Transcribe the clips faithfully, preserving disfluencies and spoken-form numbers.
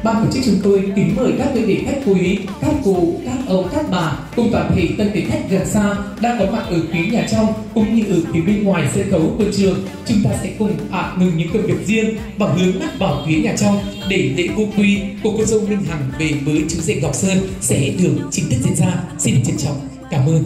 ban tổ chức chúng tôi kính mời các quý vị khách quý, các cụ, các ông, các bà cùng toàn thể tân quý khách gần xa đang có mặt ở phía nhà trong cũng như ở phía bên ngoài sân khấu của trường. Chúng ta sẽ cùng ạ ngừng những công việc riêng và hướng mắt vào phía nhà trong để lễ vô quy của cô dâu Minh Hằng về với chú rể Ngọc Sơn sẽ được chính thức diễn ra. Xin được trân trọng cảm ơn.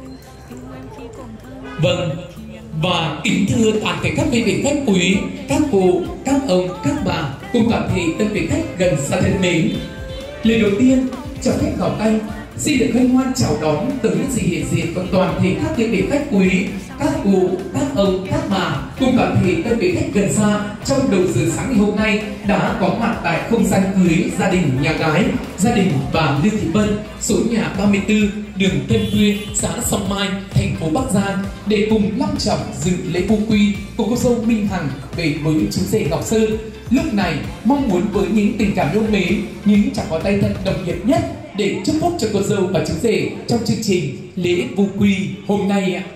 Vâng, và kính thưa toàn thể các quý vị khách quý, các cụ, các ông, các bà cùng toàn thể tân quý khách gần xa thân mến. Lời đầu tiên, cho phép Ngọc Anh xin được hân hoan chào đón tới sự hiện diện của toàn thể các quý vị khách quý, các cụ, các ông, các bà cùng toàn thể tân quý khách gần xa trong đầu giờ sáng ngày hôm nay đã có mặt tại không gian cưới gia đình nhà gái, gia đình bà Lưu Thị Vân, số nhà ba mươi tư, đường Tân Quyên, xã Song Mai, thành phố Bắc Giang để cùng long trọng dự lễ vô quy của cô dâu Minh Hằng về với chú rể Ngọc Sơn. Lúc này mong muốn với những tình cảm yêu mến, những chàng pháo tay thật đồng nhiệt nhất để chúc phúc cho cô dâu và chú rể trong chương trình lễ vô quy hôm nay ạ.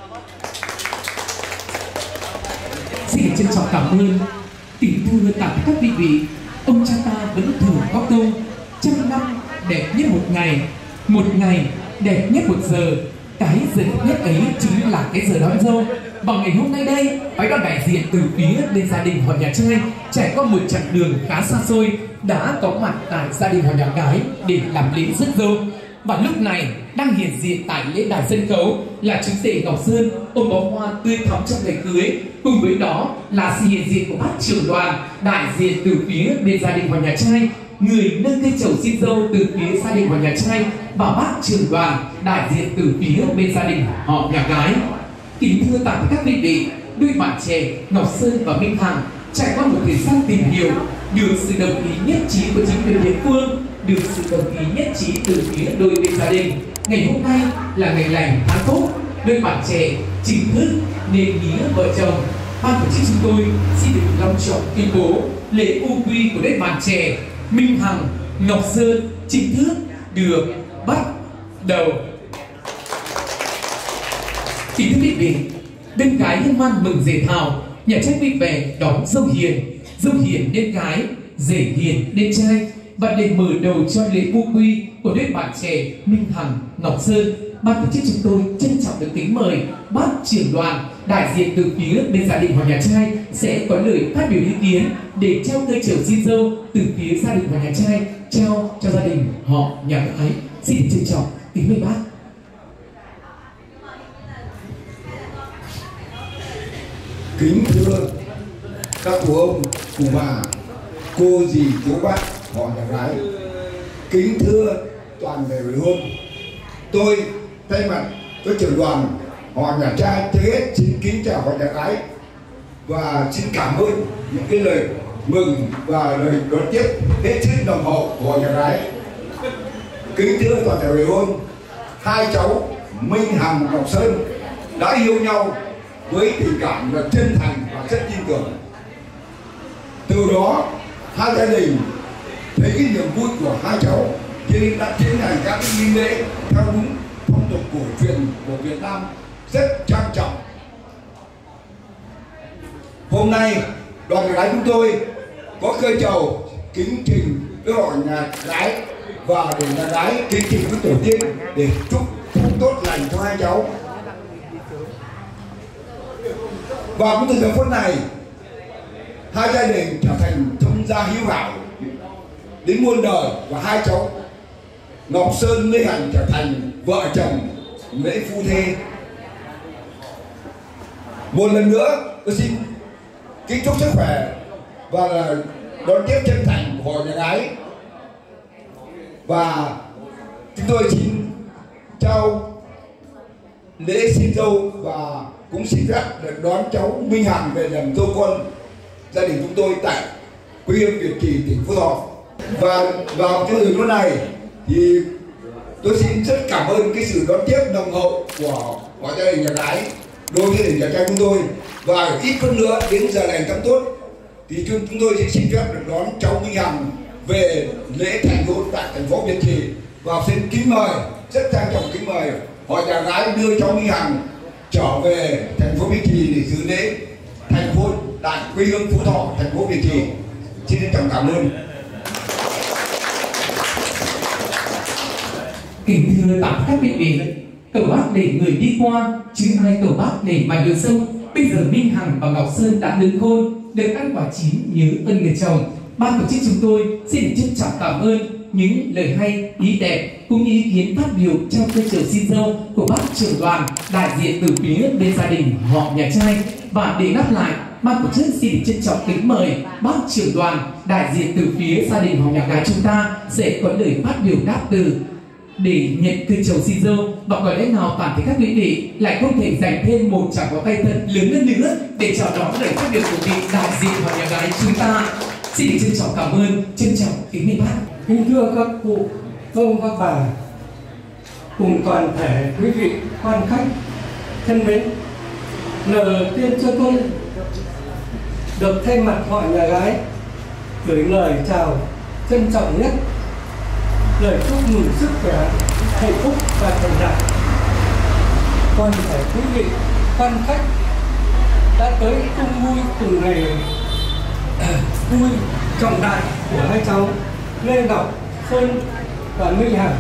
Xin trân trọng cảm ơn. Kính thưa tất cả các quý vị, ông cha ta vẫn thường có câu trăm năm đẹp nhất một ngày, một ngày đẹp nhất một giờ. Cái giờ đẹp nhất ấy chính là cái giờ đón dâu. Và ngày hôm nay đây, phái đoàn đại diện từ phía bên gia đình họ nhà trai trải qua một chặng đường khá xa xôi đã có mặt tại gia đình họ nhà gái để làm lễ rước dâu. Và lúc này đang hiện diện tại lễ đài sân khấu là chú rể Ngọc Sơn ôm bó hoa tươi thắm trong ngày cưới, cùng với đó là sự hiện diện của bác trưởng đoàn đại diện từ phía bên gia đình họ nhà trai, người nâng cây chầu xin dâu từ phía gia đình họ nhà trai và bác trưởng đoàn đại diện từ phía bên gia đình họ nhà gái. Kính thưa tất cả các quý vị, đôi bạn trẻ Ngọc Sơn và Minh Hằng trải qua một thời gian tìm hiểu, được sự đồng ý nhất trí của chính quyền địa phương, được sự đồng ý nhất trí từ phía đôi bên gia đình. Ngày hôm nay là ngày lành tháng tốt, đôi bạn trẻ chính thức nên nghĩa vợ chồng. Ban tổ chức chúng tôi xin được long trọng tuyên bố lễ vô quy của đôi bạn trẻ Minh Hằng, Ngọc Sơn chính thức được bắt đầu. Kính thưa quý vị, bên gái hân hoan mừng rể thảo, nhà trai vui vẻ đón dâu hiền, dâu hiền nên gái, rể hiền nên trai. Và để mở đầu cho lễ vô quy của đôi bạn trẻ Minh Hằng, Ngọc Sơn, ban tổ chức chúng tôi trân trọng được kính mời bác trưởng đoàn đại diện từ phía bên gia đình họ nhà trai sẽ có lời phát biểu ý kiến để trao cây chầu xin dâu từ phía gia đình họ nhà trai trao cho gia đình họ nhà gái. Xin trân trọng kính mời bác. Kính thưa các cụ ông, cụ bà, cô dì, chú bác họ nhà gái, kính thưa toàn thể người hôn, tôi thay mặt với trưởng đoàn họ nhà trai trước hết xin kính chào họ nhà gái và xin cảm ơn những cái lời mừng và lời đón tiếp hết sức nồng hậu của họ nhà gái. Kính thưa toàn thể người hôn, hai cháu Minh Hằng, Ngọc Sơn đã yêu nhau với tình cảm là chân thành và rất tin tưởng. Từ đó hai gia đình thấy cái niềm vui của hai cháu cho nên đã tiến hành các nghi lễ theo đúng phong tục cổ truyền của Việt Nam rất trang trọng. Hôm nay đoàn gái chúng tôi có cây chầu kính trình với họ nhà gái và để nhà gái kính trình với tổ tiên để chúc tốt lành cho hai cháu. Và cũng từ giờ phút này hai gia đình trở thành thông gia hữu hảo đến muôn đời và hai cháu Ngọc Sơn Minh Hằng trở thành vợ chồng lễ phu thê. Một lần nữa tôi xin kính chúc sức khỏe và là đón tiếp chân thành của họ nhà gái, và chúng tôi xin trao lễ xin dâu và cũng xin phép được đón cháu Minh Hằng về làm dâu con gia đình chúng tôi tại quê hương Việt Trì, tỉnh Phú Thọ. Và vào cái thời này thì tôi xin rất cảm ơn cái sự đón tiếp nồng hậu của họ gia đình nhà gái đối với gia đình nhà trai chúng tôi. Và ít phút nữa đến giờ này tháng tốt thì chúng tôi sẽ xin phép được đón cháu Minh Hằng về lễ thành hôn tại thành phố Việt Trì, và xin kính mời, rất trang trọng kính mời họ nhà gái đưa cháu Minh Hằng trở về thành phố Việt Trì để dự lễ thành hôn tại quê hương Phú Thọ, thành phố Việt Trì. Xin trân trọng cảm ơn. thưa tặng các vị vị, cầu bác để người đi qua, chứ ai cầu bác để mảnh đường sông. Bây giờ Minh Hằng và Ngọc Sơn đã đứng khôn, được ăn quả chín nhớ ơn người chồng. Ban tổ chức chúng tôi xin trân trọng cảm ơn những lời hay, ý đẹp cũng như ý kiến phát biểu trong cơ chiều xin dâu của bác trưởng đoàn đại diện từ phía bên gia đình họ nhà trai. Và để đáp lại, ban tổ chức xin trân trọng kính mời bác trưởng đoàn đại diện từ phía gia đình họ nhà gái chúng ta sẽ có lời phát biểu đáp từ để nhận cơ chầu xin dâu. Và có lẽ nào toàn thể các quý vị lại không thể dành thêm một tràng pháo tay thật lớn hơn nữa để chào đón lời phát biểu của vị đại diện họ nhà gái chúng ta. Xin được trân trọng cảm ơn, trân trọng kính mời bác. Kính thưa các cụ, ông các bà, cùng toàn thể quý vị quan khách thân mến, lời đầu tiên cho tôi được thay mặt họ nhà gái gửi lời chào trân trọng nhất, lời chúc mừng sức khỏe, hạnh phúc và thành đạt. Toàn thể quý vị quan khách đã tới chung vui cùng ngày vui trọng đại của hai cháu Lê Ngọc Sơn và Minh Hằng.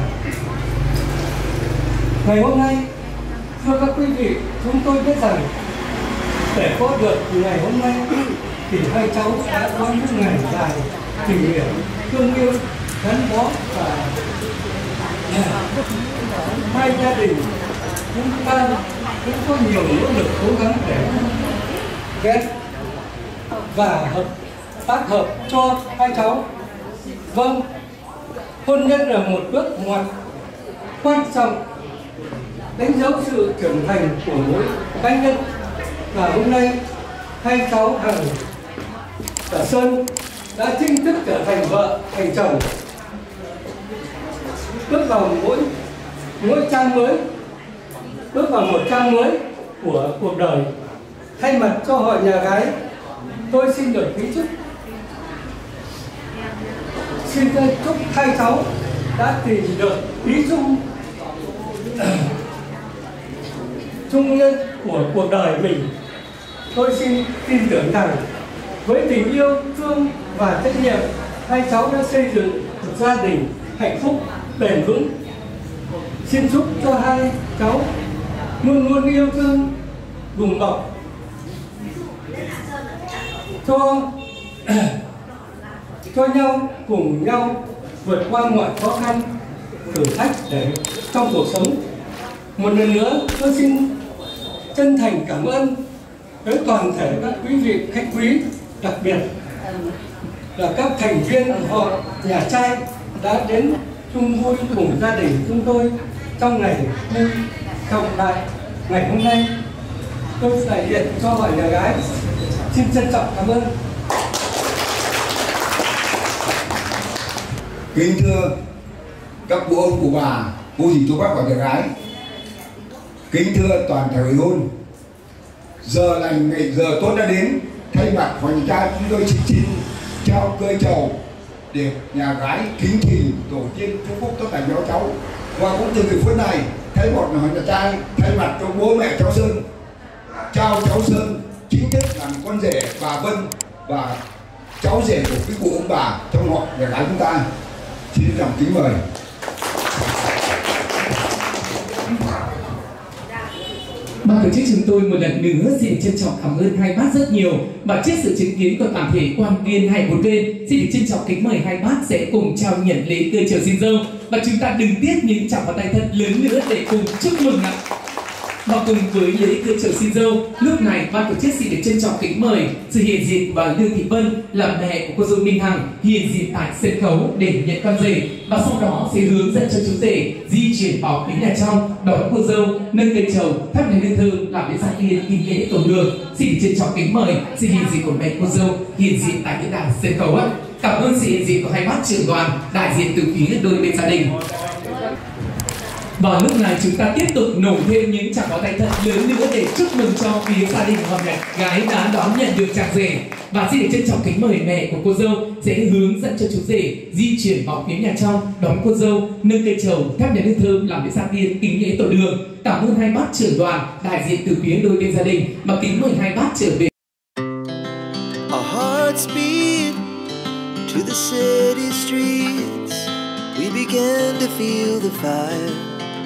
Ngày hôm nay, thưa các quý vị, chúng tôi biết rằng để có được ngày hôm nay thì hai cháu đã có những ngày dài tình nguyện, thương yêu, gắn bó và hai gia đình chúng ta cũng có nhiều nỗ lực cố gắng để ghét và hợp tác hợp cho hai cháu. Vâng, hôn nhân là một bước ngoặt quan trọng đánh dấu sự trưởng thành của mỗi cá nhân. Và hôm nay hai cháu Hằng và Sơn đã chính thức trở thành vợ thành chồng, bước vào mỗi mỗi trang mới, bước vào một trang mới của cuộc đời. Thay mặt cho họ nhà gái, tôi xin được kính chúc xin chúc hai cháu đã tìm được ý chung chung nhân của cuộc đời mình. Tôi xin tin tưởng rằng với tình yêu thương và trách nhiệm, hai cháu đã xây dựng một gia đình hạnh phúc bền vững. Xin chúc cho hai cháu luôn luôn yêu thương, đùm bọc cho cho nhau, cùng nhau vượt qua mọi khó khăn thử thách để trong cuộc sống. Một lần nữa tôi xin chân thành cảm ơn tới toàn thể các quý vị khách quý, đặc biệt là các thành viên họ nhà trai đã đến chung vui cùng gia đình chúng tôi trong ngày vui trọng đại ngày hôm nay. Tôi đại diện cho họ nhà gái xin trân trọng cảm ơn. Kính thưa các cụ ông cụ bà, cô dì chú bác và nhà gái, kính thưa toàn thể hội hôn, giờ lành ngày giờ tốt đã đến. Thay mặt họ nhà trai, chúng tôi xin xin trao cơi trầu để nhà gái kính thỉnh tổ tiên chúc phúc tất cả cháu cháu. Và cũng từ cái phút này, thay mặt họ nhà trai, thay mặt cho bố mẹ cháu Sơn, trao cháu Sơn chính thức làm con rể bà Vân và cháu rể của quý cụ ông bà trong họ nhà gái chúng ta. Xin trọng kính mời. Ban tổ chức chúng tôi một lần nữa xin trân trọng cảm ơn hai bác rất nhiều. Và trước sự chứng kiến của toàn thể quan viên hai bốn bên, xin được trân trọng kính mời hai bác sẽ cùng trao nhận lễ cơi chầu xin dâu. Và chúng ta đừng tiếc những tràng pháo tay thật lớn nữa để cùng chúc mừng ạ. Và cùng với lễ cơi chầu xin dâu, lúc này ban tổ chức xin được trân trọng kính mời sự hiện diện của bà Lương Thị Vân là mẹ của cô dâu Minh Hằng hiện diện tại sân khấu để nhận con rể, và sau đó sẽ hướng dẫn cho chú rể di chuyển vào phía nhà trong đón cô dâu, nâng cây trầu, thắp nén hương thơm làm lễ gia tiên ý nghĩa cầu đường. Xin được trân trọng kính mời sự hiện diện của mẹ cô dâu hiện diện tại cái đài sân khấu ạ. Cảm ơn sự hiện diện của hai bác trưởng đoàn đại diện từ phía đôi bên gia đình. Và lúc này chúng ta tiếp tục nổ thêm những tràng pháo tay thật lớn nữa để chúc mừng cho phía gia đình họ nhà gái đã đón nhận được chàng rể. Và xin được trân trọng kính mời mẹ của cô dâu sẽ hướng dẫn cho chú rể di chuyển vào phía nhà trong đón cô dâu, nâng cây trầu, thắp nén hương thơm làm lễ gia tiên kính lễ tổ đường. Cảm ơn hai bác trưởng đoàn đại diện từ phía đôi bên gia đình và kính mời hai bác trở về. Our hearts beat to the city streets. We began to feel the fire.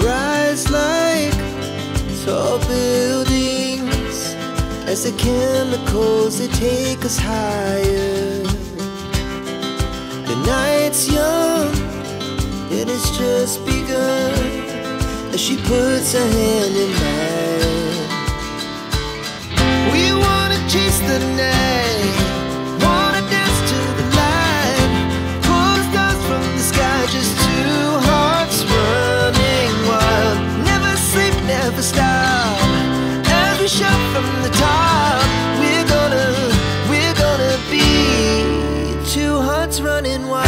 rise like tall buildings as the chemicals, they take us higher. The night's young, it has just begun as she puts her hand in mine. We wanna chase the night, wanna dance to the light, pull the stars from the sky, just two hearts running wild. Never sleep, never stop, as we shout from the top. We're gonna, we're gonna be two hearts running wild.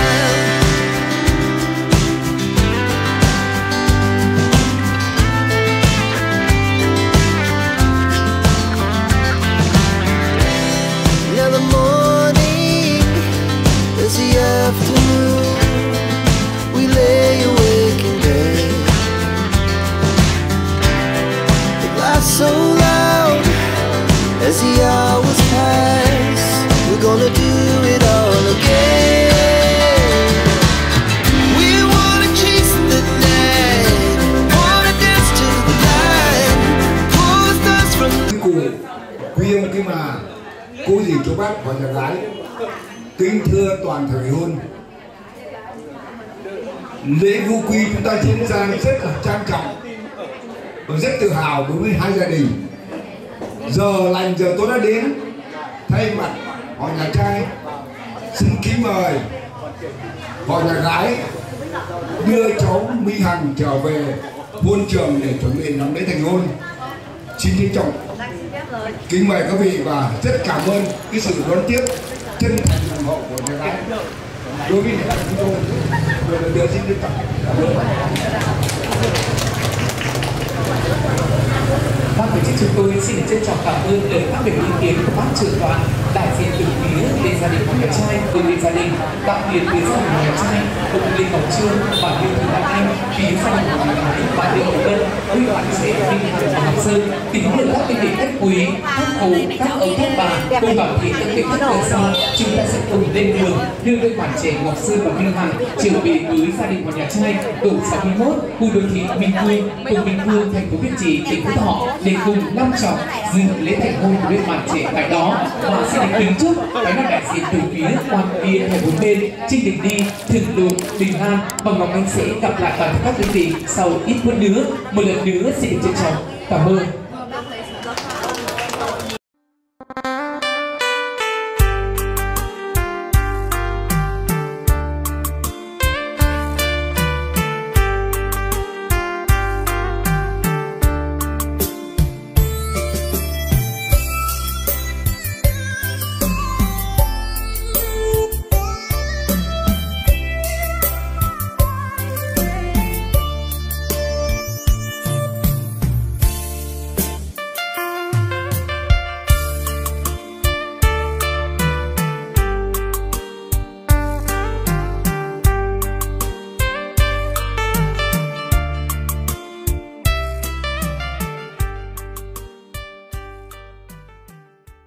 Now the morning is the afternoon, we lay awake in bed. The laughs so loud as the hours pass, we're gonna do it all again. We wanna chase the night, wanna dance to the light, pull the stars from the Cuối cùng, quý ông quý bà, cô dì chú bác và nhà gái, kính thưa toàn thể hôn, lễ vu quy chúng ta diễn ra rất là trang trọng và rất tự hào đối với hai gia đình. Giờ lành giờ tôi đã đến, thay mặt họ nhà trai xin kính mời họ nhà gái đưa cháu Mỹ Hằng trở về hôn trường để chuẩn bị làm lễ thành hôn. Xin trân trọng kính mời các vị và rất cảm ơn cái sự đón tiếp chân thành ủng hộ của nhà gái đối với nhà chúng tôi. Rồi lần nữa xin trân trọng cảm ơn. Ban tổ chức chúng tôi xin trân trọng cảm ơn lời phát biểu ý kiến của bác trưởng đoàn, đại diện từ phía bên gia đình của nhà trai, từ bên gia đình, đặc biệt phía gia đình của nhà trai, ông Lê Ngọc Trương, bà Lưu Thị Đại Anh, phía gia đình của nhà gái, bà Lê Ngọc Vân, huy đoàn sẽ Minh Hằng và Ngọc Sơn, kính mời các vị khách quý, các cụ, các ông các bà, cùng bảo thị các vị khách gần xa, chúng ta sẽ cùng lên đường đưa đôi bạn trẻ Ngọc Sơn và Minh Hằng trở về với gia đình của nhà trai, tổ sáu mươi mốt, khu đô thị Minh Phương, phường Minh Phương, thành phố Việt Trì, tỉnh Phú Thọ, để cùng long trọng dự lễ thành hôn của đôi bạn trẻ tại đó. Và xin được đứng trước phải là đại diện từ phía quan viên hai bốn bên trên đường đi thường lộ bình an. Và Ngọc Anh sẽ gặp lại toàn thể các quý vị sau ít phút nữa. Một lần nữa xin được trân trọng cảm ơn.